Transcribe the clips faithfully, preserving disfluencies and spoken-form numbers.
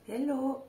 Hello!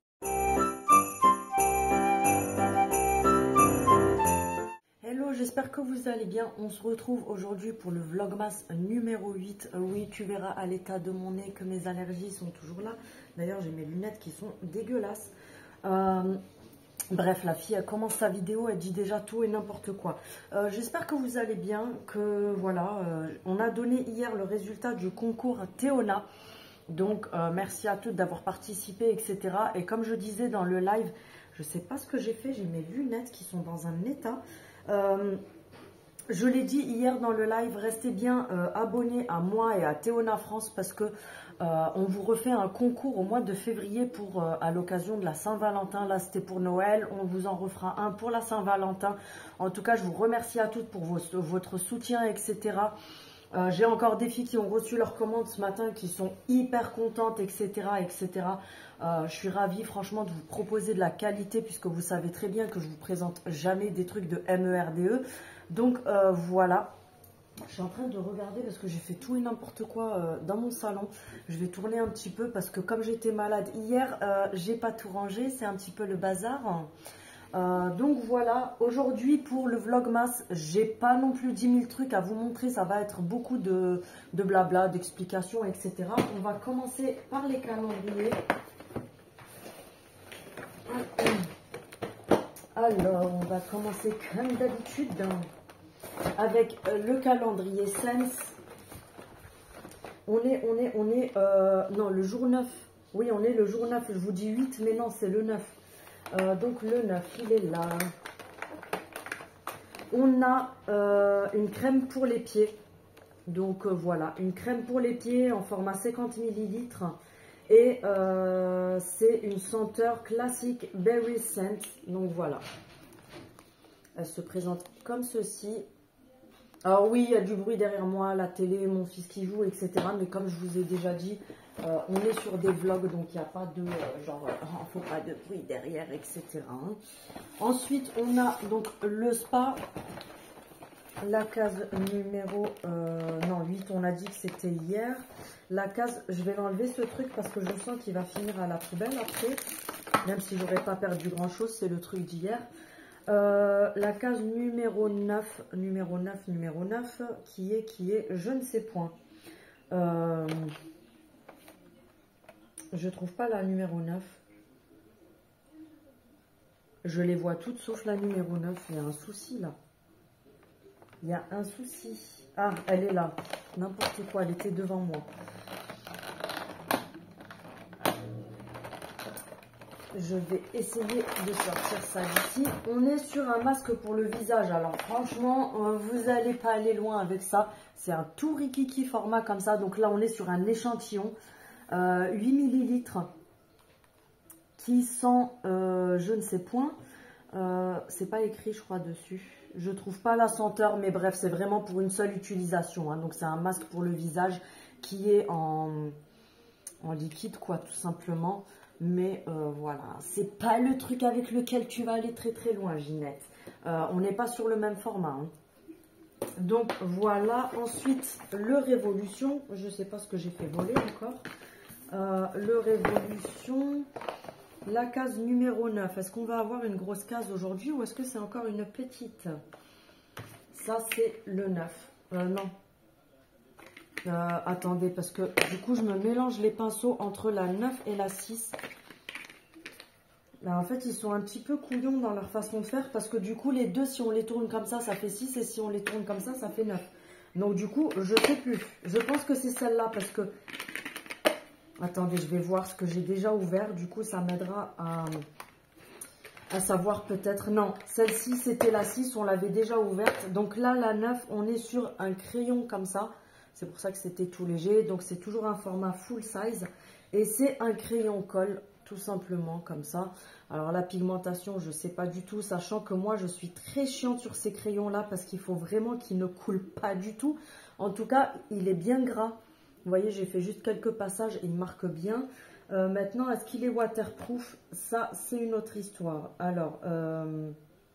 Hello, j'espère que vous allez bien. On se retrouve aujourd'hui pour le vlogmas numéro huit. Euh, oui, tu verras à l'état de mon nez que mes allergies sont toujours là. D'ailleurs, j'ai mes lunettes qui sont dégueulasses. Euh, bref, la fille, elle commence sa vidéo, elle dit déjà tout et n'importe quoi. Euh, j'espère que vous allez bien, que voilà, euh, on a donné hier le résultat du concours Théona. Donc, euh, merci à toutes d'avoir participé, et cetera. Et comme je disais dans le live, je ne sais pas ce que j'ai fait, j'ai mes lunettes qui sont dans un état. Euh, je l'ai dit hier dans le live, restez bien euh, abonnés à moi et à Théona France parce que euh, on vous refait un concours au mois de février pour euh, à l'occasion de la Saint-Valentin. Là, c'était pour Noël. On vous en refera un pour la Saint-Valentin. En tout cas, je vous remercie à toutes pour vos, votre soutien, et cetera. Euh, j'ai encore des filles qui ont reçu leurs commandes ce matin, qui sont hyper contentes, et cetera, et cetera. Euh, je suis ravie, franchement, de vous proposer de la qualité, puisque vous savez très bien que je vous présente jamais des trucs de M E R D E. Donc, euh, voilà. Je suis en train de regarder parce que j'ai fait tout et n'importe quoi euh, dans mon salon. Je vais tourner un petit peu parce que comme j'étais malade hier, euh, j'ai pas tout rangé. C'est un petit peu le bazar. Euh, donc voilà, aujourd'hui pour le vlogmas, j'ai pas non plus dix mille trucs à vous montrer, ça va être beaucoup de, de blabla, d'explications, et cetera. On va commencer par les calendriers. Alors, on va commencer comme d'habitude avec le calendrier Sense. On est, on est, on est, euh, non, le jour neuf. Oui, on est le jour neuf, je vous dis huit, mais non, c'est le neuf. Euh, donc le neuf, il est là. On a euh, une crème pour les pieds. Donc euh, voilà, une crème pour les pieds en format cinquante millilitres. Et euh, c'est une senteur classique Berry Scent. Donc voilà. Elle se présente comme ceci. Alors oui, il y a du bruit derrière moi, la télé, mon fils qui joue, et cetera. Mais comme je vous ai déjà dit, euh, on est sur des vlogs, donc il n'y a pas de euh, genre, il euh, ne faut pas de bruit derrière, et cetera. Ensuite, on a donc le spa, la case numéro euh, non huit, on a dit que c'était hier. La case, je vais l'enlever ce truc parce que je sens qu'il va finir à la poubelle après, même si j'aurais pas perdu grand chose, c'est le truc d'hier. Euh, la case numéro neuf, numéro neuf, numéro neuf, qui est, qui est, je ne sais point. Euh, je trouve pas la numéro neuf. Je les vois toutes sauf la numéro neuf. Il y a un souci là. Il y a un souci. Ah, elle est là. N'importe quoi, elle était devant moi. Je vais essayer de sortir ça d'ici. On est sur un masque pour le visage. Alors franchement, vous n'allez pas aller loin avec ça. C'est un tout rikiki format comme ça. Donc là, on est sur un échantillon. Euh, huit millilitres. Qui sent, euh, je ne sais point. Euh, c'est pas écrit, je crois, dessus. Je trouve pas la senteur. Mais bref, c'est vraiment pour une seule utilisation. Hein. Donc c'est un masque pour le visage qui est en, en liquide, quoi, tout simplement. Mais euh, voilà, c'est pas le truc avec lequel tu vas aller très très loin, Ginette. Euh, on n'est pas sur le même format. Hein. Donc voilà, ensuite le Révolution. Je sais pas ce que j'ai fait voler encore. Euh, le Révolution, la case numéro neuf. Est-ce qu'on va avoir une grosse case aujourd'hui ou est-ce que c'est encore une petite? Ça, c'est le neuf. Euh, non. Euh, attendez, parce que du coup, je me mélange les pinceaux entre la neuf et la six. Là, en fait, ils sont un petit peu couillons dans leur façon de faire parce que du coup, les deux, si on les tourne comme ça, ça fait six et si on les tourne comme ça, ça fait neuf. Donc, du coup, je ne sais plus. Je pense que c'est celle-là parce que... Attendez, je vais voir ce que j'ai déjà ouvert. Du coup, ça m'aidera à... à savoir peut-être... Non, celle-ci, c'était la six, on l'avait déjà ouverte. Donc là, la neuf, on est sur un crayon comme ça. C'est pour ça que c'était tout léger. Donc, c'est toujours un format full size. Et c'est un crayon colle, tout simplement, comme ça. Alors, la pigmentation, je ne sais pas du tout. Sachant que moi, je suis très chiante sur ces crayons-là. Parce qu'il faut vraiment qu'ils ne coulent pas du tout. En tout cas, il est bien gras. Vous voyez, j'ai fait juste quelques passages et il marque bien. Euh, maintenant, est-ce qu'il est waterproof? Ça, c'est une autre histoire. Alors... Euh...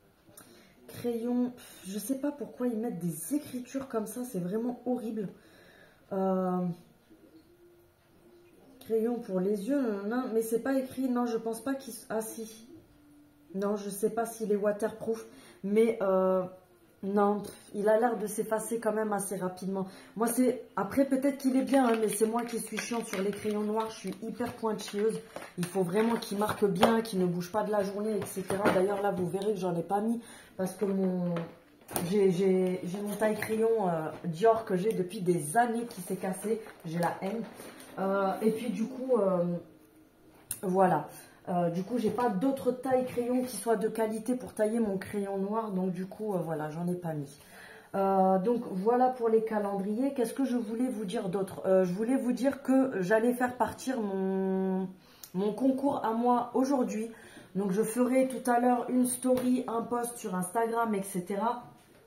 crayon, je sais pas pourquoi ils mettent des écritures comme ça, c'est vraiment horrible. Euh, Crayon pour les yeux, non, non, mais c'est pas écrit. Non, je pense pas qu'il... Ah si. Non, je sais pas s'il est waterproof. Mais euh, non, il a l'air de s'effacer quand même assez rapidement. Moi, c'est... Après, peut-être qu'il est bien, hein, mais c'est moi qui suis chiante sur les crayons noirs. Je suis hyper pointilleuse. Il faut vraiment qu'il marque bien, qu'il ne bouge pas de la journée, et cetera. D'ailleurs, là, vous verrez que j'en ai pas mis parce que mon... J'ai mon taille crayon euh, Dior que j'ai depuis des années qui s'est cassé. J'ai la haine. Euh, et puis, du coup, euh, voilà. Euh, du coup, j'ai pas d'autres tailles crayon qui soient de qualité pour tailler mon crayon noir. Donc, du coup, euh, voilà, j'en ai pas mis. Euh, donc, voilà pour les calendriers. Qu'est-ce que je voulais vous dire d'autre? euh, Je voulais vous dire que j'allais faire partir mon, mon concours à moi aujourd'hui. Donc, je ferai tout à l'heure une story, un post sur Instagram, et cetera.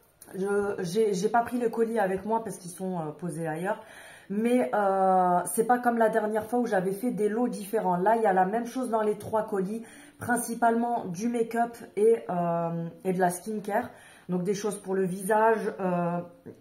Je n'ai pas pris le colis avec moi parce qu'ils sont euh, posés ailleurs. Mais euh, c'est pas comme la dernière fois où j'avais fait des lots différents. Là, il y a la même chose dans les trois colis. Principalement du make-up et, euh, et de la skincare. Donc des choses pour le visage. Euh,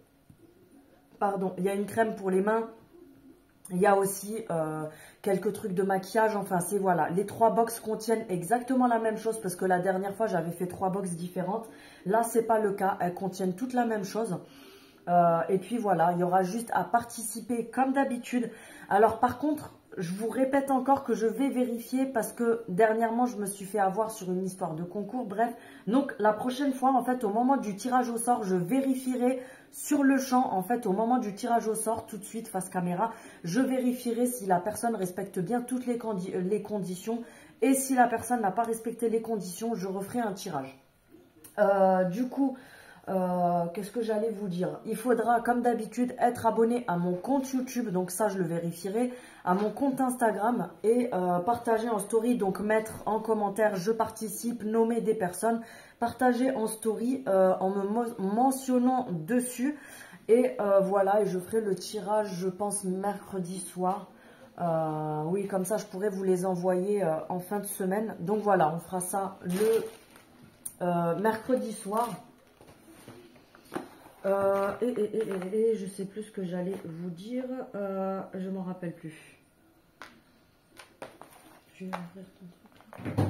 pardon, il y a une crème pour les mains. Il y a aussi euh, quelques trucs de maquillage. Enfin, c'est voilà. Les trois box contiennent exactement la même chose. Parce que la dernière fois, j'avais fait trois box différentes. Là, c'est pas le cas. Elles contiennent toutes la même chose. Euh, et puis voilà, il y aura juste à participer comme d'habitude. Alors par contre, je vous répète encore que je vais vérifier parce que dernièrement, je me suis fait avoir sur une histoire de concours. Bref, donc la prochaine fois, en fait, au moment du tirage au sort, je vérifierai sur le champ, en fait, au moment du tirage au sort, tout de suite, face caméra, je vérifierai si la personne respecte bien toutes les, condi les conditions. Et si la personne n'a pas respecté les conditions, je referai un tirage. Euh, du coup... Euh, qu'est-ce que j'allais vous dire? Il faudra, comme d'habitude, être abonné à mon compte YouTube. Donc ça, je le vérifierai. À mon compte Instagram. Et euh, partager en story. Donc mettre en commentaire, je participe, nommer des personnes. Partager en story euh, en me mentionnant dessus. Et euh, voilà, et je ferai le tirage, je pense, mercredi soir. Euh, oui, comme ça, je pourrais vous les envoyer euh, en fin de semaine. Donc voilà, on fera ça le euh, mercredi soir. Euh, et, et, et, et, et je sais plus ce que j'allais vous dire. Euh, je m'en rappelle plus. Je vais ouvrir ton truc.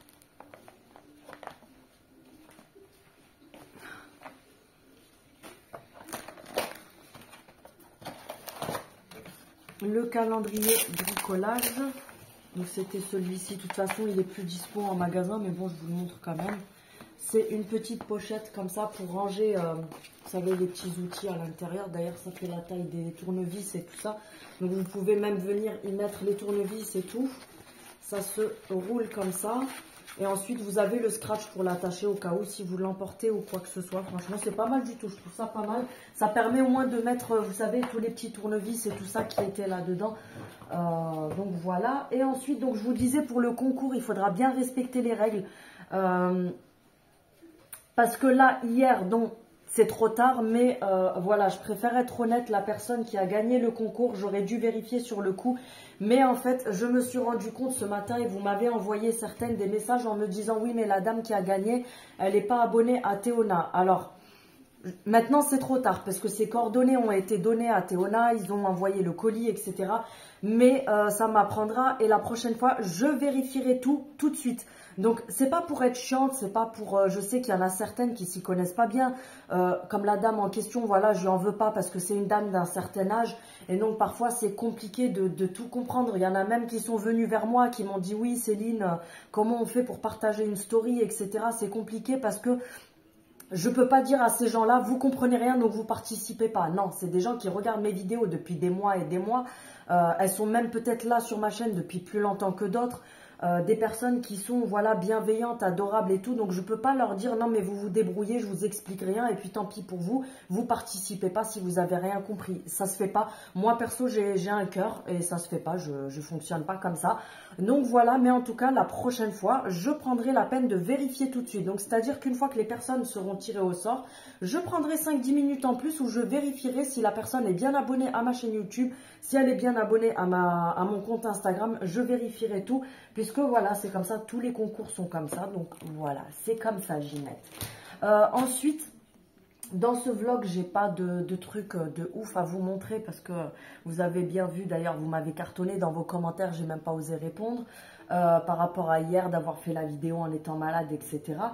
Le calendrier bricolage. Donc c'était celui-ci. De toute façon, il est plus dispo en magasin, mais bon, je vous le montre quand même. C'est une petite pochette comme ça pour ranger, euh, vous savez, les petits outils à l'intérieur. D'ailleurs, ça fait la taille des tournevis et tout ça. Donc, vous pouvez même venir y mettre les tournevis et tout. Ça se roule comme ça. Et ensuite, vous avez le scratch pour l'attacher au cas où, si vous l'emportez ou quoi que ce soit. Franchement, c'est pas mal du tout. Je trouve ça pas mal. Ça permet au moins de mettre, vous savez, tous les petits tournevis et tout ça qui étaient là-dedans. Euh, donc, voilà. Et ensuite, donc je vous disais, pour le concours, il faudra bien respecter les règles. Euh... Parce que là, hier, donc, c'est trop tard, mais euh, voilà, je préfère être honnête. La personne qui a gagné le concours, j'aurais dû vérifier sur le coup. Mais en fait, je me suis rendu compte ce matin et vous m'avez envoyé certaines des messages en me disant « Oui, mais la dame qui a gagné, elle n'est pas abonnée à Théona. » Alors, maintenant, c'est trop tard parce que ces coordonnées ont été données à Théona. Ils ont envoyé le colis, et cetera. Mais euh, ça m'apprendra et la prochaine fois, je vérifierai tout, tout de suite. Donc, c'est pas pour être chiante, c'est pas pour... Euh, je sais qu'il y en a certaines qui s'y connaissent pas bien. Euh, comme la dame en question, voilà, je lui en veux pas parce que c'est une dame d'un certain âge. Et donc, parfois, c'est compliqué de, de tout comprendre. Il y en a même qui sont venus vers moi, qui m'ont dit « Oui, Céline, euh, comment on fait pour partager une story, et cetera » C'est compliqué parce que je ne peux pas dire à ces gens-là, vous comprenez rien, donc vous participez pas. Non, c'est des gens qui regardent mes vidéos depuis des mois et des mois. Euh, elles sont même peut-être là sur ma chaîne depuis plus longtemps que d'autres. Euh, des personnes qui sont voilà bienveillantes, adorables et tout. Donc, je ne peux pas leur dire, non, mais vous vous débrouillez, je vous explique rien. Et puis, tant pis pour vous, vous participez pas si vous n'avez rien compris. Ça se fait pas. Moi, perso, j'ai un cœur et ça se fait pas. Je ne fonctionne pas comme ça. Donc, voilà. Mais en tout cas, la prochaine fois, je prendrai la peine de vérifier tout de suite. Donc, c'est-à-dire qu'une fois que les personnes seront tirées au sort, je prendrai cinq dix minutes en plus où je vérifierai si la personne est bien abonnée à ma chaîne YouTube, si elle est bien abonnée à, ma, à mon compte Instagram. Je vérifierai tout. Puisque voilà, c'est comme ça, tous les concours sont comme ça. Donc voilà, c'est comme ça, Ginette. Euh, ensuite, Dans ce vlog, j'ai pas de, de trucs de ouf à vous montrer parce que vous avez bien vu, d'ailleurs, vous m'avez cartonné dans vos commentaires, j'ai même pas osé répondre euh, par rapport à hier d'avoir fait la vidéo en étant malade, et cetera.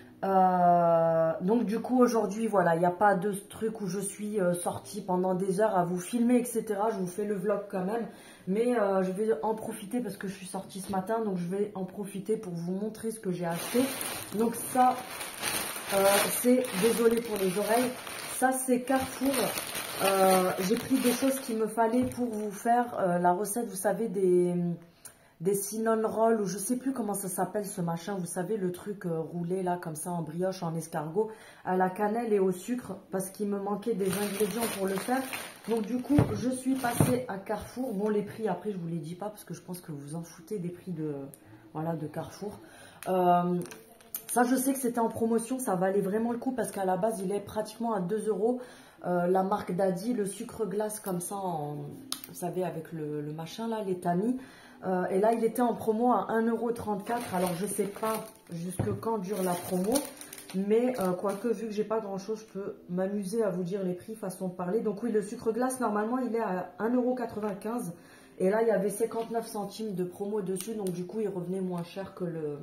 Euh, donc du coup aujourd'hui voilà, il n'y a pas de truc où je suis euh, sortie pendant des heures à vous filmer, etc. Je vous fais le vlog quand même, mais euh, je vais en profiter parce que je suis sortie ce matin, donc je vais en profiter pour vous montrer ce que j'ai acheté. Donc ça euh, c'est, désolé pour les oreilles, ça c'est Carrefour. Euh, j'ai pris des choses qu'il me fallait pour vous faire euh, la recette, vous savez, des... des cinnamon rolls, ou je sais plus comment ça s'appelle ce machin, vous savez, le truc euh, roulé là comme ça en brioche, en escargot, à la cannelle et au sucre, parce qu'il me manquait des ingrédients pour le faire. Donc du coup je suis passée à Carrefour. Bon, les prix après je vous les dis pas parce que je pense que vous en foutez des prix de, voilà, de Carrefour. euh, ça je sais que c'était en promotion, ça valait vraiment le coup parce qu'à la base il est pratiquement à deux euros. Euh, la marque Daddy, le sucre glace comme ça, en, vous savez, avec le, le machin là, les tamis. Euh, et là, il était en promo à un euro trente-quatre. Alors, je ne sais pas jusque quand dure la promo. Mais euh, quoique, vu que j'ai pas grand-chose, je peux m'amuser à vous dire les prix, façon de parler. Donc oui, le sucre glace, normalement, il est à un euro quatre-vingt-quinze. Et là, il y avait cinquante-neuf centimes de promo dessus. Donc du coup, il revenait moins cher que le...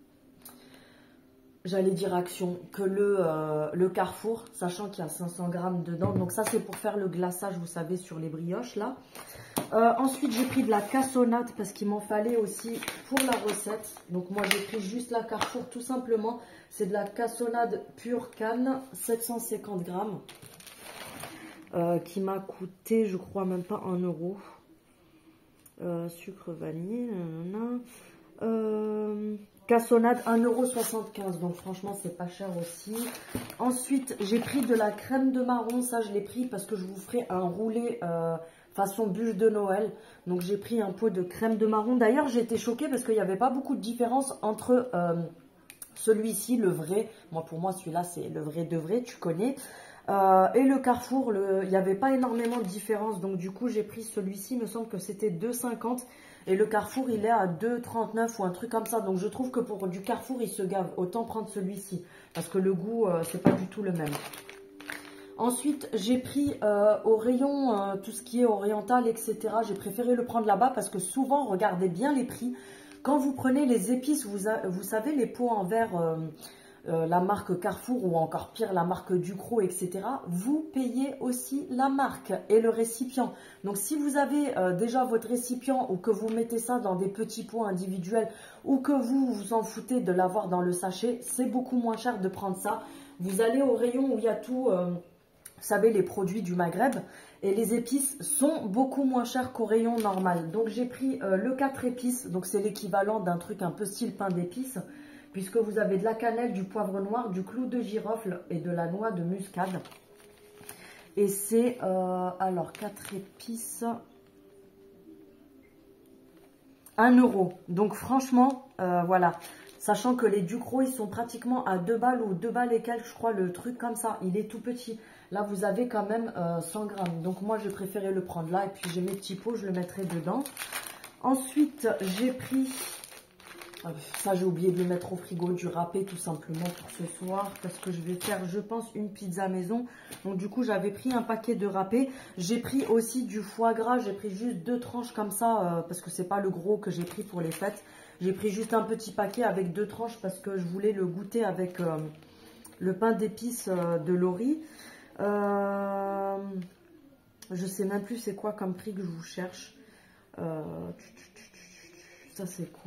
J'allais dire Action, que le, euh, le Carrefour, sachant qu'il y a cinq cents grammes dedans. Donc ça, c'est pour faire le glaçage, vous savez, sur les brioches, là. Euh, ensuite, j'ai pris de la cassonade parce qu'il m'en fallait aussi pour la recette. Donc moi, j'ai pris juste la Carrefour, tout simplement. C'est de la cassonade pure canne, sept cent cinquante grammes, euh, qui m'a coûté, je crois, même pas un euro. Euh, sucre vanille, nanana. Euh... Cassonade, un euro soixante-quinze, donc franchement c'est pas cher aussi. Ensuite j'ai pris de la crème de marron, ça je l'ai pris parce que je vous ferai un roulé euh, façon bûche de Noël. Donc j'ai pris un pot de crème de marron. D'ailleurs j'ai été choquée parce qu'il n'y avait pas beaucoup de différence entre euh, celui-ci, le vrai, moi pour moi celui-là c'est le vrai de vrai, tu connais, euh, et le Carrefour, le... il n'y avait pas énormément de différence. Donc du coup j'ai pris celui-ci, il me semble que c'était deux cinquante. Et le Carrefour, il est à deux trente-neuf ou un truc comme ça. Donc, je trouve que pour du Carrefour, il se gave. Autant prendre celui-ci. Parce que le goût, euh, c'est pas du tout le même. Ensuite, j'ai pris euh, au rayon, euh, tout ce qui est oriental, et cetera. J'ai préféré le prendre là-bas parce que souvent, regardez bien les prix. Quand vous prenez les épices, vous, a, vous savez, les pots en verre... Euh, Euh, la marque Carrefour ou encore pire la marque Ducros, et cetera. Vous payez aussi la marque et le récipient. Donc si vous avez euh, déjà votre récipient ou que vous mettez ça dans des petits pots individuels ou que vous vous en foutez de l'avoir dans le sachet, c'est beaucoup moins cher de prendre ça. Vous allez au rayon où il y a tout, euh, vous savez, les produits du Maghreb, et les épices sont beaucoup moins chères qu'au rayon normal. Donc j'ai pris euh, le quatre épices, donc c'est l'équivalent d'un truc un peu style pain d'épices, puisque vous avez de la cannelle, du poivre noir, du clou de girofle et de la noix de muscade. Et c'est, euh, alors, quatre épices, un euro. Donc franchement, euh, voilà. Sachant que les Ducros, ils sont pratiquement à deux balles ou deux balles et quelques, je crois, le truc comme ça. Il est tout petit. Là, vous avez quand même euh, cent grammes. Donc moi, j'ai préféré le prendre là. Et puis, j'ai mes petits pots, je le mettrai dedans. Ensuite, j'ai pris... Ça, j'ai oublié de le mettre au frigo, du râpé tout simplement pour ce soir. Parce que je vais faire, je pense, une pizza maison. Donc, du coup, j'avais pris un paquet de râpé. J'ai pris aussi du foie gras. J'ai pris juste deux tranches comme ça. Euh, parce que c'est pas le gros que j'ai pris pour les fêtes. J'ai pris juste un petit paquet avec deux tranches. Parce que je voulais le goûter avec euh, le pain d'épices euh, de Lori. Euh, je sais même plus c'est quoi comme prix que je vous cherche. Euh, ça, c'est quoi ?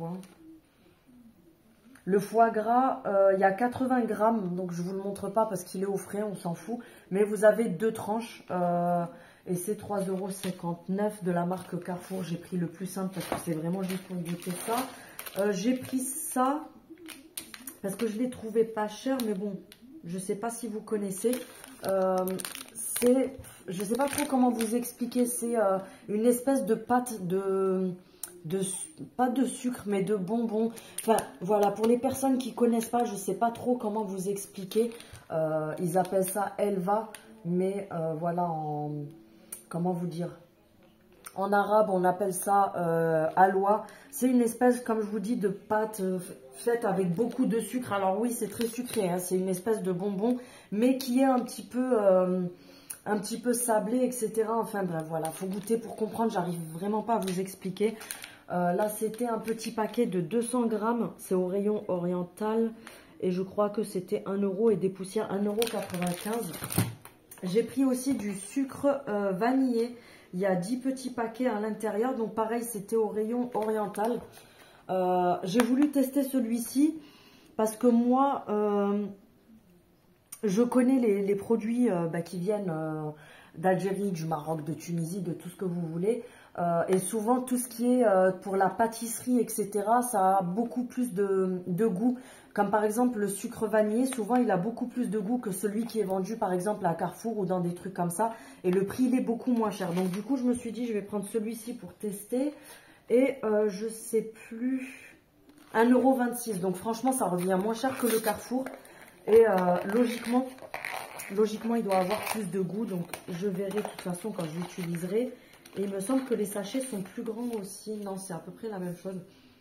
Le foie gras, euh, il y a quatre-vingts grammes, donc je ne vous le montre pas parce qu'il est au frais, on s'en fout. Mais vous avez deux tranches euh, et c'est trois euros cinquante-neuf de la marque Carrefour. J'ai pris le plus simple parce que c'est vraiment juste pour goûter ça. Euh, J'ai pris ça parce que je l'ai trouvé pas cher, mais bon, je ne sais pas si vous connaissez. Euh, c'est, je ne sais pas trop comment vous expliquer, c'est euh, une espèce de pâte de... De, pas de sucre mais de bonbons. Enfin voilà, pour les personnes qui connaissent pas, je sais pas trop comment vous expliquer. Euh, ils appellent ça Elva, mais euh, voilà, en comment vous dire, En arabe, on appelle ça euh, halwa. C'est une espèce, comme je vous dis, de pâte euh, faite avec beaucoup de sucre. Alors oui, c'est très sucré, hein, c'est une espèce de bonbon, mais qui est un petit peu, euh, un petit peu sablé, et cetera. Enfin bref, voilà, faut goûter pour comprendre. J'arrive vraiment pas à vous expliquer. Euh, là, c'était un petit paquet de deux cents grammes. C'est au rayon oriental. Et je crois que c'était un euro et des poussières un euro quatre-vingt-quinze. J'ai pris aussi du sucre euh, vanillé. Il y a dix petits paquets à l'intérieur. Donc pareil, c'était au rayon oriental. Euh, J'ai voulu tester celui-ci parce que moi, euh, je connais les, les produits euh, bah, qui viennent euh, d'Algérie, du Maroc, de Tunisie, de tout ce que vous voulez. Euh, et souvent, tout ce qui est euh, pour la pâtisserie, et cetera, ça a beaucoup plus de, de goût. Comme par exemple le sucre vanillé, souvent il a beaucoup plus de goût que celui qui est vendu par exemple à Carrefour ou dans des trucs comme ça. Et le prix il est beaucoup moins cher. Donc du coup je me suis dit je vais prendre celui-ci pour tester. Et euh, je sais plus, un euro vingt-six. Donc franchement ça revient moins cher que le Carrefour. Et euh, logiquement, logiquement il doit avoir plus de goût. Donc je verrai de toute façon quand je l'utiliserai. Et il me semble que les sachets sont plus grands aussi. Non, c'est à peu près la même chose.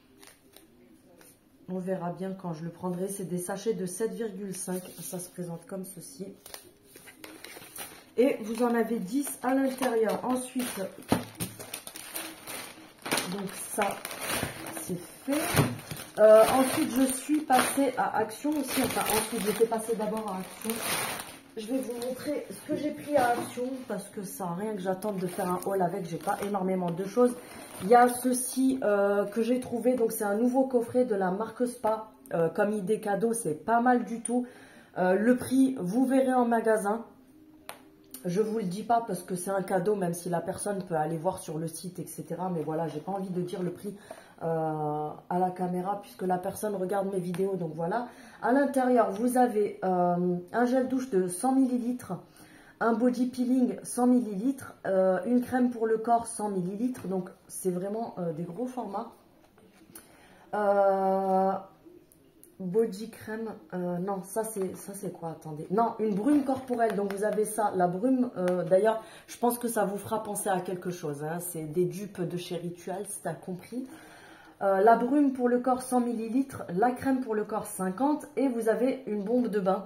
On verra bien quand je le prendrai. C'est des sachets de sept virgule cinq. Ça se présente comme ceci. Et vous en avez dix à l'intérieur. Ensuite, donc ça, c'est fait. Euh, ensuite, je suis passée à Action aussi. Enfin, ensuite, j'étais passée d'abord à Action. Je vais vous montrer ce que j'ai pris à Action parce que ça n'a rien que j'attende de faire un haul avec. J'ai pas énormément de choses. Il y a ceci euh, que j'ai trouvé. Donc, c'est un nouveau coffret de la marque Spa. Euh, comme idée cadeau, c'est pas mal du tout. Euh, le prix, vous verrez en magasin. Je vous le dis pas parce que c'est un cadeau, même si la personne peut aller voir sur le site, et cetera. Mais voilà, j'ai pas envie de dire le prix euh, à la caméra puisque la personne regarde mes vidéos. Donc voilà. À l'intérieur, vous avez euh, un gel douche de cent millilitres, un body peeling cent millilitres, euh, une crème pour le corps cent millilitres. Donc c'est vraiment euh, des gros formats. Euh, Body crème, euh, non, ça c'est ça c'est quoi? Attendez. Non, une brume corporelle. Donc vous avez ça, la brume. Euh, D'ailleurs, je pense que ça vous fera penser à quelque chose. Hein. C'est des dupes de chez Ritual, si tu as compris. Euh, la brume pour le corps cent millilitres, la crème pour le corps cinquante. Et vous avez une bombe de bain.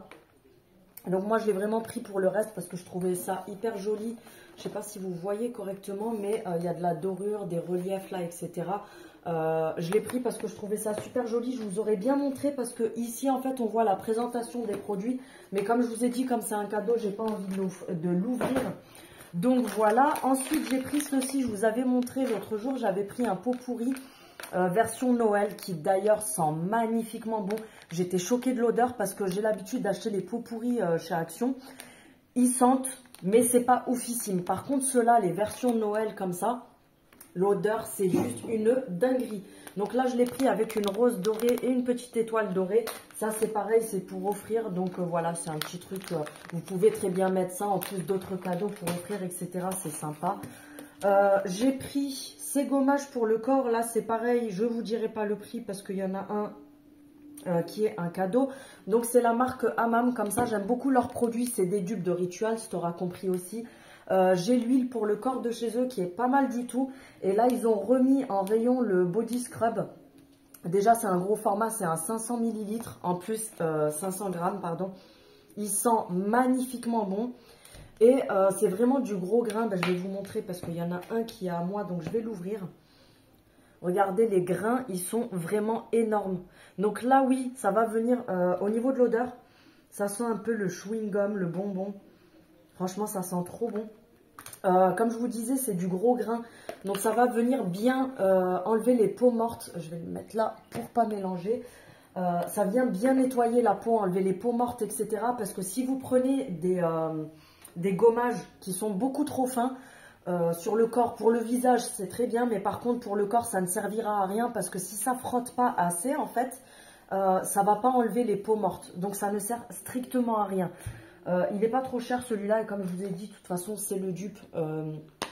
Donc moi, je l'ai vraiment pris pour le reste parce que je trouvais ça hyper joli. Je ne sais pas si vous voyez correctement, mais euh, il y a de la dorure, des reliefs là, et cetera. Euh, je l'ai pris parce que je trouvais ça super joli. Je vous aurais bien montré parce que ici, en fait, on voit la présentation des produits. Mais comme je vous ai dit, comme c'est un cadeau, j'ai pas envie de l'ouvrir. Donc voilà. Ensuite, j'ai pris ceci. Je vous avais montré l'autre jour. J'avais pris un pot pourri euh, version Noël qui d'ailleurs sent magnifiquement bon. J'étais choquée de l'odeur parce que j'ai l'habitude d'acheter les pots pourris euh, chez Action. Ils sentent, mais c'est pas oufissime. Par contre, ceux-là, les versions Noël comme ça, l'odeur, c'est juste une dinguerie. Donc là, je l'ai pris avec une rose dorée et une petite étoile dorée. Ça, c'est pareil, c'est pour offrir. Donc euh, voilà, c'est un petit truc. Euh, vous pouvez très bien mettre ça en plus d'autres cadeaux pour offrir, et cetera. C'est sympa. Euh, J'ai pris ces gommages pour le corps. Là, c'est pareil. Je ne vous dirai pas le prix parce qu'il y en a un euh, qui est un cadeau. Donc, c'est la marque Hammam. Comme ça, j'aime beaucoup leurs produits. C'est des dupes de Ritual, tu auras compris aussi. Euh, j'ai l'huile pour le corps de chez eux qui est pas mal du tout. Et là, ils ont remis en rayon le body scrub. Déjà, c'est un gros format, c'est un cinq cents millilitres. En plus, euh, cinq cents grammes, pardon. Il sent magnifiquement bon. Et euh, c'est vraiment du gros grain. Ben, je vais vous montrer parce qu'il y en a un qui est à moi, donc je vais l'ouvrir. Regardez, les grains, ils sont vraiment énormes. Donc là, oui, ça va venir euh, au niveau de l'odeur. Ça sent un peu le chewing-gum, le bonbon. Franchement, ça sent trop bon. Euh, comme je vous disais, c'est du gros grain. Donc, ça va venir bien euh, enlever les peaux mortes. Je vais le mettre là pour ne pas mélanger. Euh, ça vient bien nettoyer la peau, enlever les peaux mortes, et cetera. Parce que si vous prenez des, euh, des gommages qui sont beaucoup trop fins euh, sur le corps, pour le visage, c'est très bien. Mais par contre, pour le corps, ça ne servira à rien. Parce que si ça ne frotte pas assez, en fait, euh, ça ne va pas enlever les peaux mortes. Donc, ça ne sert strictement à rien. Euh, il n'est pas trop cher celui-là et comme je vous ai dit, de toute façon, c'est le dupe euh,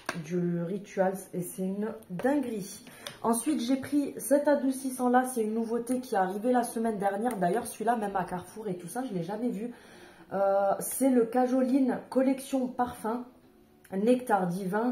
du Rituals et c'est une dinguerie. Ensuite, j'ai pris cet adoucissant-là, c'est une nouveauté qui est arrivée la semaine dernière. D'ailleurs, celui-là, même à Carrefour et tout ça, je ne l'ai jamais vu. Euh, c'est le Cajoline Collection Parfum Nectar Divin.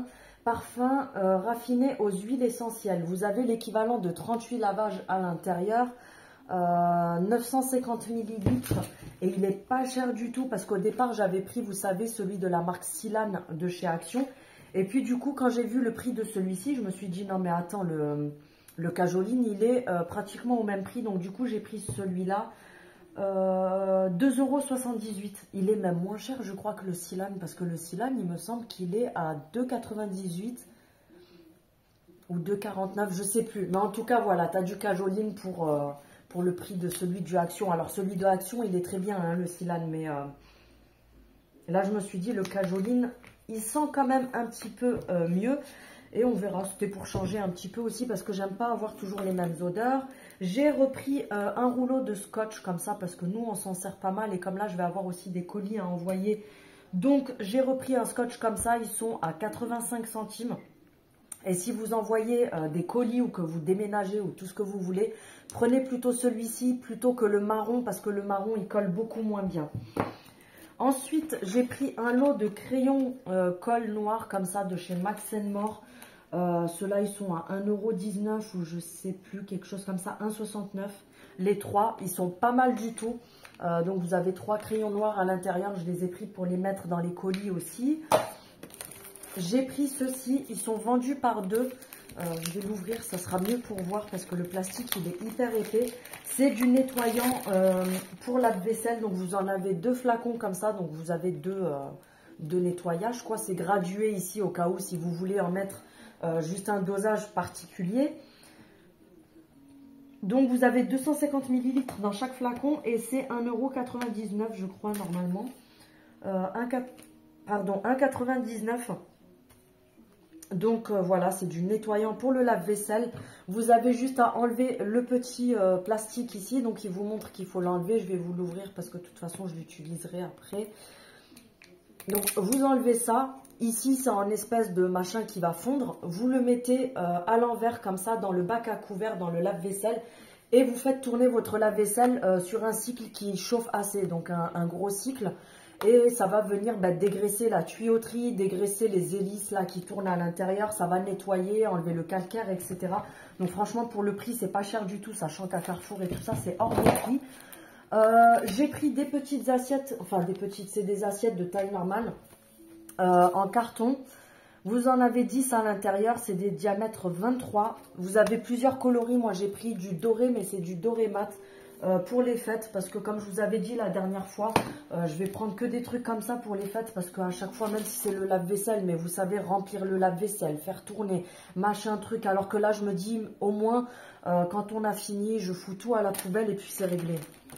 Parfum euh, raffiné aux huiles essentielles. Vous avez l'équivalent de trente-huit lavages à l'intérieur. Euh, neuf cent cinquante millilitres. Et il n'est pas cher du tout parce qu'au départ, j'avais pris, vous savez, celui de la marque Silane de chez Action. Et puis du coup, quand j'ai vu le prix de celui-ci, je me suis dit, non mais attends, le, le Cajoline, il est euh, pratiquement au même prix. Donc du coup, j'ai pris celui-là. Euh, deux euros soixante-dix-huit. Il est même moins cher, je crois, que le Silane. Parce que le Silane, il me semble qu'il est à deux euros quatre-vingt-dix-huit. Ou deux euros quarante-neuf, je sais plus. Mais en tout cas, voilà, tu as du Cajoline pour, euh, pour le prix de celui du Action. Alors, celui de Action, il est très bien, hein, le Silane. Mais euh, là, je me suis dit, le Cajoline, il sent quand même un petit peu euh, mieux. Et on verra, c'était pour changer un petit peu aussi parce que j'aime pas avoir toujours les mêmes odeurs. J'ai repris euh, un rouleau de scotch comme ça parce que nous, on s'en sert pas mal. Et comme là, je vais avoir aussi des colis à envoyer. Donc, j'ai repris un scotch comme ça. Ils sont à quatre-vingt-cinq centimes. Et si vous envoyez euh, des colis ou que vous déménagez ou tout ce que vous voulez, prenez plutôt celui-ci plutôt que le marron parce que le marron, il colle beaucoup moins bien. Ensuite, j'ai pris un lot de crayons euh, colle noir comme ça de chez Max and More. Euh, Ceux-là, ils sont à un euro dix-neuf ou je sais plus, quelque chose comme ça, un euro soixante-neuf. Les trois, ils sont pas mal du tout. Euh, donc, vous avez trois crayons noirs à l'intérieur. Je les ai pris pour les mettre dans les colis aussi. J'ai pris ceux-ci. Ils sont vendus par deux. Euh, je vais l'ouvrir, ça sera mieux pour voir parce que le plastique, il est hyper épais. C'est du nettoyant euh, pour lave-vaisselle. Donc, vous en avez deux flacons comme ça. Donc, vous avez deux, euh, deux nettoyages. Je crois que c'est gradué ici au cas où si vous voulez en mettre euh, juste un dosage particulier. Donc, vous avez deux cent cinquante millilitres dans chaque flacon et c'est un euro quatre-vingt-dix-neuf, je crois, normalement. Euh, un, pardon, un euro quatre-vingt-dix-neuf. Donc euh, voilà, c'est du nettoyant pour le lave-vaisselle. Vous avez juste à enlever le petit euh, plastique ici. Donc il vous montre qu'il faut l'enlever. Je vais vous l'ouvrir parce que de toute façon je l'utiliserai après. Donc vous enlevez ça. Ici c'est en espèce de machin qui va fondre. Vous le mettez euh, à l'envers comme ça dans le bac à couvert, dans le lave-vaisselle. Et vous faites tourner votre lave-vaisselle euh, sur un cycle qui chauffe assez. Donc un, un gros cycle. Et ça va venir bah, dégraisser la tuyauterie, dégraisser les hélices là qui tournent à l'intérieur. Ça va nettoyer, enlever le calcaire, et cetera. Donc franchement, pour le prix, c'est pas cher du tout. Sachant qu'à Carrefour et tout ça, c'est hors de prix. Euh, J'ai pris des petites assiettes, enfin des petites, c'est des assiettes de taille normale euh, en carton. Vous en avez dix à l'intérieur, c'est des diamètres vingt-trois. Vous avez plusieurs coloris. Moi, j'ai pris du doré, mais c'est du doré mat. Euh, pour les fêtes, parce que comme je vous avais dit la dernière fois, euh, je vais prendre que des trucs comme ça pour les fêtes, parce qu'à chaque fois, même si c'est le lave-vaisselle, mais vous savez, remplir le lave-vaisselle, faire tourner, machin truc, alors que là, je me dis, au moins, euh, quand on a fini, je fous tout à la poubelle et puis c'est réglé.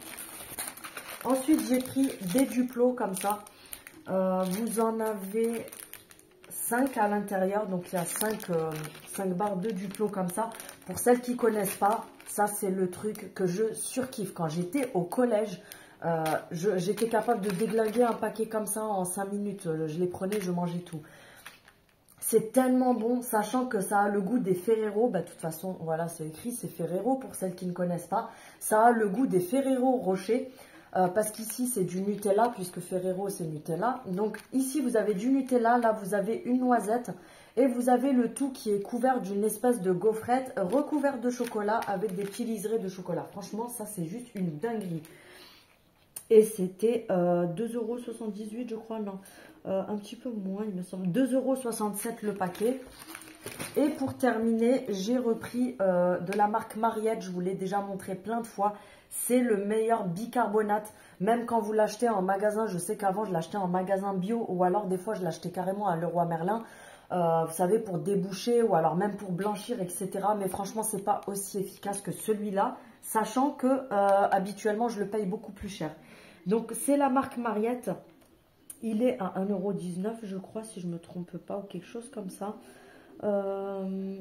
Ensuite, j'ai pris des Duplo comme ça. Euh, vous en avez cinq à l'intérieur, donc il y a cinq, euh, cinq barres de Duplo comme ça. Pour celles qui ne connaissent pas, ça c'est le truc que je surkiffe. Quand j'étais au collège, euh, j'étais capable de déglinguer un paquet comme ça en cinq minutes. Je les prenais, je mangeais tout. C'est tellement bon, sachant que ça a le goût des Ferrero. Bah, de toute façon, voilà, c'est écrit, c'est Ferrero pour celles qui ne connaissent pas. Ça a le goût des Ferrero Rocher. Euh, parce qu'ici, c'est du Nutella, puisque Ferrero, c'est Nutella. Donc, ici, vous avez du Nutella. Là, vous avez une noisette. Et vous avez le tout qui est couvert d'une espèce de gaufrette recouverte de chocolat avec des petits liserés de chocolat. Franchement, ça, c'est juste une dinguerie. Et c'était euh, deux euros soixante-dix-huit, je crois, non. Euh, un petit peu moins, il me semble. deux euros soixante-sept le paquet. Et pour terminer, j'ai repris euh, de la marque Mariette. Je vous l'ai déjà montré plein de fois. C'est le meilleur bicarbonate. Même quand vous l'achetez en magasin, je sais qu'avant, je l'achetais en magasin bio. Ou alors, des fois, je l'achetais carrément à Leroy Merlin. Euh, vous savez, pour déboucher ou alors même pour blanchir, et cetera. Mais franchement, c'est pas aussi efficace que celui-là. Sachant que euh, habituellement, je le paye beaucoup plus cher. Donc, c'est la marque Mariette. Il est à un euro dix-neuf, je crois, si je ne me trompe pas, ou quelque chose comme ça. Euh,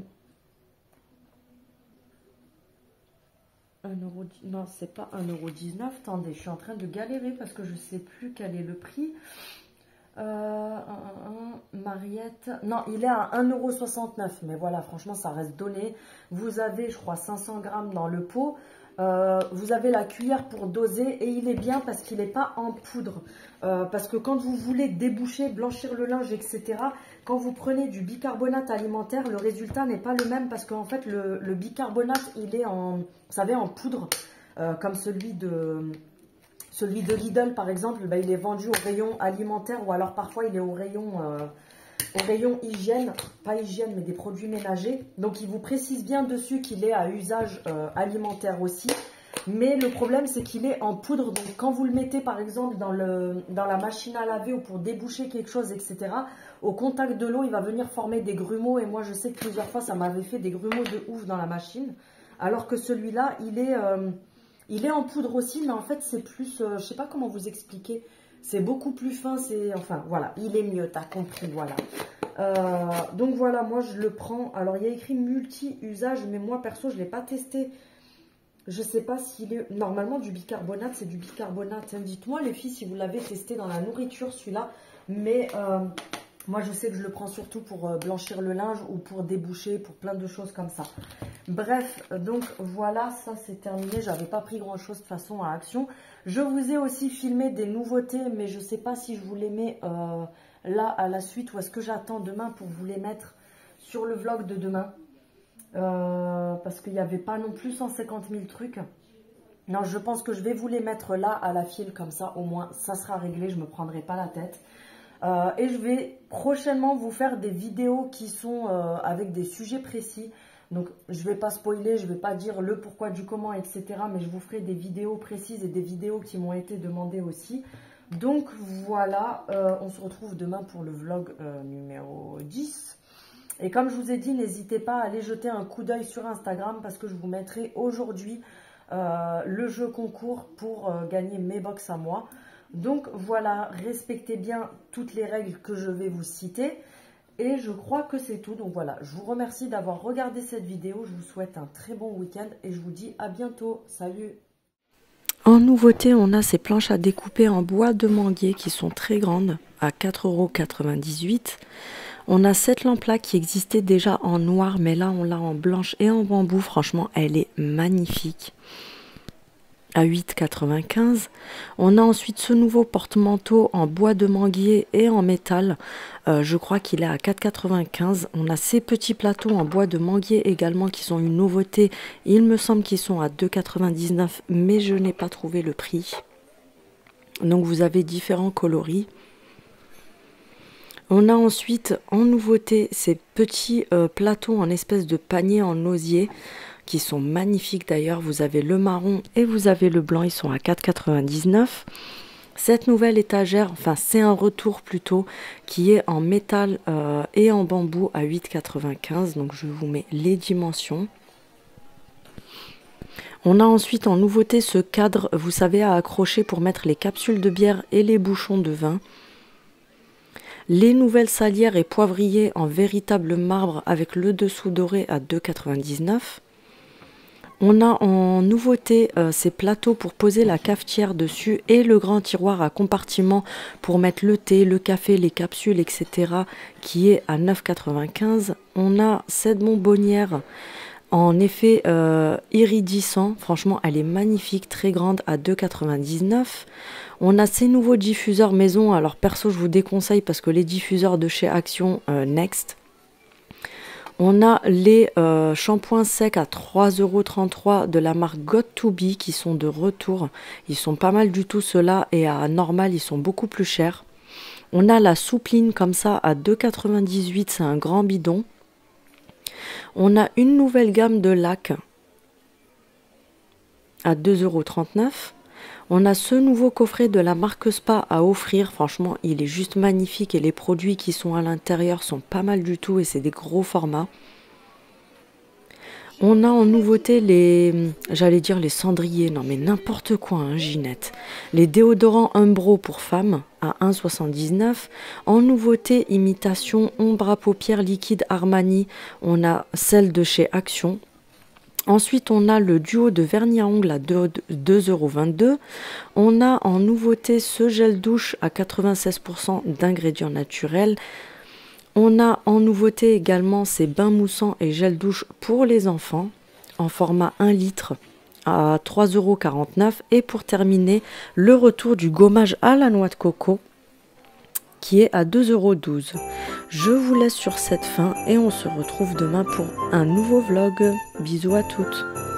un euro, non, c'est pas un euro dix-neuf. Attendez, je suis en train de galérer parce que je ne sais plus quel est le prix. Euh, un, un, Mariette. Non, il est à un euro soixante-neuf. Mais voilà, franchement, ça reste donné. Vous avez, je crois, cinq cents grammes dans le pot. Euh, vous avez la cuillère pour doser et il est bien parce qu'il n'est pas en poudre. Euh, parce que quand vous voulez déboucher, blanchir le linge, et cetera, quand vous prenez du bicarbonate alimentaire, le résultat n'est pas le même parce qu'en fait, le, le bicarbonate, il est en, vous savez, en poudre, euh, comme celui de, celui de Lidl, par exemple, ben, il est vendu au rayon alimentaire ou alors parfois, il est au rayon... Euh, au rayon hygiène, pas hygiène mais des produits ménagers. Donc il vous précise bien dessus qu'il est à usage euh, alimentaire aussi. Mais le problème c'est qu'il est en poudre. Donc quand vous le mettez par exemple dans, le, dans la machine à laver ou pour déboucher quelque chose, et cetera. Au contact de l'eau, il va venir former des grumeaux. Et moi je sais que plusieurs fois ça m'avait fait des grumeaux de ouf dans la machine. Alors que celui-là, il est... Euh, il est en poudre aussi, mais en fait c'est plus... Euh, je sais pas comment vous expliquer. C'est beaucoup plus fin, c'est... Enfin, voilà, il est mieux, t'as compris, voilà. Euh, donc voilà, moi je le prends. Alors, il y a écrit multi-usage, mais moi, perso, je ne l'ai pas testé. Je ne sais pas s'il est... Normalement, du bicarbonate, c'est du bicarbonate. Dites-moi, les filles, si vous l'avez testé dans la nourriture, celui-là. Mais euh, moi, je sais que je le prends surtout pour euh, blanchir le linge ou pour déboucher, pour plein de choses comme ça. Bref, donc voilà, ça c'est terminé. J'avais pas pris grand-chose de toute façon à Action. Je vous ai aussi filmé des nouveautés, mais je ne sais pas si je vous les mets euh, là à la suite ou est-ce que j'attends demain pour vous les mettre sur le vlog de demain. Euh, parce qu'il n'y avait pas non plus cent cinquante mille trucs. Non, je pense que je vais vous les mettre là à la file, comme ça au moins ça sera réglé, je ne me prendrai pas la tête. Euh, et je vais prochainement vous faire des vidéos qui sont euh, avec des sujets précis. Donc, je ne vais pas spoiler, je ne vais pas dire le pourquoi du comment, et cetera. Mais je vous ferai des vidéos précises et des vidéos qui m'ont été demandées aussi. Donc, voilà, euh, on se retrouve demain pour le vlog euh, numéro dix. Et comme je vous ai dit, n'hésitez pas à aller jeter un coup d'œil sur Instagram parce que je vous mettrai aujourd'hui euh, le jeu concours pour euh, gagner mes box à moi. Donc, voilà, respectez bien toutes les règles que je vais vous citer. Et je crois que c'est tout. Donc voilà, je vous remercie d'avoir regardé cette vidéo. Je vous souhaite un très bon week-end et je vous dis à bientôt. Salut! En nouveauté, on a ces planches à découper en bois de manguier qui sont très grandes à quatre euros quatre-vingt-dix-huit. On a cette lampe-là qui existait déjà en noir, mais là, on l'a en blanche et en bambou. Franchement, elle est magnifique. À huit euros quatre-vingt-quinze. On a ensuite ce nouveau porte-manteau en bois de manguier et en métal. Euh, je crois qu'il est à quatre euros quatre-vingt-quinze. On a ces petits plateaux en bois de manguier également qui sont une nouveauté. Il me semble qu'ils sont à deux euros quatre-vingt-dix-neuf, mais je n'ai pas trouvé le prix. Donc vous avez différents coloris. On a ensuite en nouveauté ces petits euh, plateaux en espèce de panier en osier qui sont magnifiques d'ailleurs. Vous avez le marron et vous avez le blanc, ils sont à quatre euros quatre-vingt-dix-neuf. Cette nouvelle étagère, enfin c'est un retour plutôt, qui est en métal euh, et en bambou à huit euros quatre-vingt-quinze. Donc je vous mets les dimensions. On a ensuite en nouveauté ce cadre, vous savez, à accrocher pour mettre les capsules de bière et les bouchons de vin. Les nouvelles salières et poivriers en véritable marbre avec le dessous doré à deux euros quatre-vingt-dix-neuf. On a en nouveauté euh, ces plateaux pour poser la cafetière dessus et le grand tiroir à compartiment pour mettre le thé, le café, les capsules, et cetera qui est à neuf euros quatre-vingt-quinze. On a cette bonbonnière en effet euh, iridescent. Franchement, elle est magnifique, très grande à deux euros quatre-vingt-dix-neuf. On a ces nouveaux diffuseurs maison. Alors perso, je vous déconseille parce que les diffuseurs de chez Action euh, Next. On a les euh, shampoings secs à trois euros trente-trois de la marque Got to Be qui sont de retour. Ils sont pas mal du tout ceux-là et à normal ils sont beaucoup plus chers. On a la soupline comme ça à deux euros quatre-vingt-dix-huit, c'est un grand bidon. On a une nouvelle gamme de lacs à deux euros trente-neuf. On a ce nouveau coffret de la marque Spa à offrir. Franchement, il est juste magnifique et les produits qui sont à l'intérieur sont pas mal du tout et c'est des gros formats. On a en nouveauté les, j'allais dire les cendriers, non mais n'importe quoi, hein, Ginette. Les déodorants Umbro pour femmes à un euro soixante-dix-neuf. En nouveauté, imitation ombre à paupières liquide Armani. On a celle de chez Action. Ensuite, on a le duo de vernis à ongles à deux euros vingt-deux. On a en nouveauté ce gel douche à quatre-vingt-seize pour cent d'ingrédients naturels. On a en nouveauté également ces bains moussants et gel douche pour les enfants en format un litre à trois euros quarante-neuf. Et pour terminer, le retour du gommage à la noix de coco qui est à deux euros douze. Je vous laisse sur cette fin et on se retrouve demain pour un nouveau vlog. Bisous à toutes.